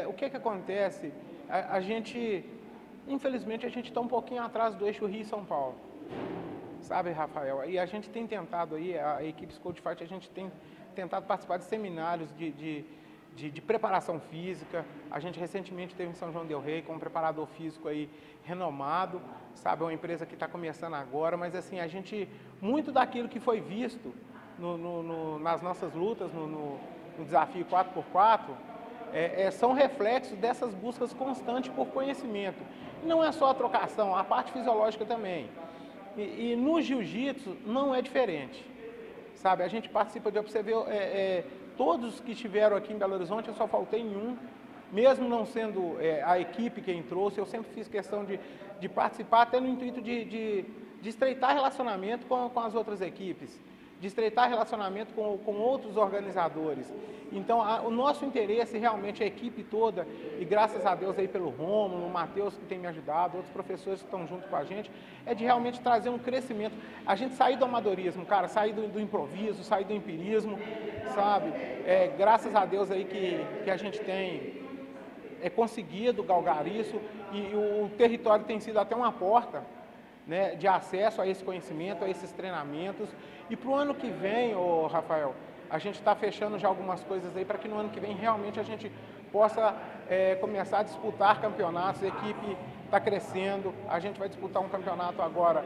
o que que acontece? A gente, infelizmente, a gente está um pouquinho atrás do eixo Rio-São Paulo, sabe, Rafael? E a gente tem tentado aí, a equipe School Fight, a gente tem tentado participar de seminários de preparação física. A gente recentemente teve em São João del Rei com um preparador físico aí renomado, sabe, uma empresa que está começando agora, mas assim, a gente, muito daquilo que foi visto nas nossas lutas, no desafio 4x4, são reflexos dessas buscas constantes por conhecimento. E não é só a trocação, a parte fisiológica também. E no jiu-jitsu não é diferente, sabe? A gente participa de, você ver, todos que estiveram aqui em Belo Horizonte, eu só faltei em um, mesmo não sendo a equipe quem trouxe, eu sempre fiz questão de participar, até no intuito de estreitar relacionamento com as outras equipes, de estreitar relacionamento com outros organizadores. Então, o nosso interesse realmente, a equipe toda, e graças a Deus aí pelo Rômulo, o Matheus que tem me ajudado, outros professores que estão junto com a gente, é de realmente trazer um crescimento. A gente sair do amadorismo, cara, sair do improviso, sair do empirismo, sabe? Graças a Deus aí que a gente tem conseguido galgar isso, e o território tem sido até uma porta, né, de acesso a esse conhecimento, a esses treinamentos. E para o ano que vem, Rafael, a gente está fechando já algumas coisas aí para que no ano que vem realmente a gente possa começar a disputar campeonatos. A equipe está crescendo, a gente vai disputar um campeonato agora,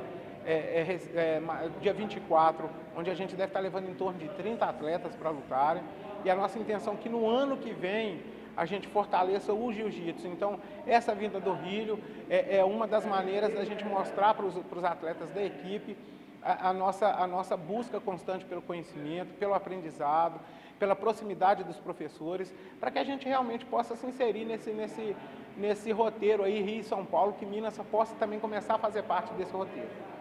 dia 24, onde a gente deve estar levando em torno de 30 atletas para lutarem. E a nossa intenção é que no ano que vem a gente fortaleça o jiu-jitsu. Então, essa vinda do Rio é uma das maneiras da gente mostrar para os atletas da equipe a nossa busca constante pelo conhecimento, pelo aprendizado, pela proximidade dos professores, para que a gente realmente possa se inserir nesse roteiro aí, Rio e São Paulo, que Minas possa também começar a fazer parte desse roteiro.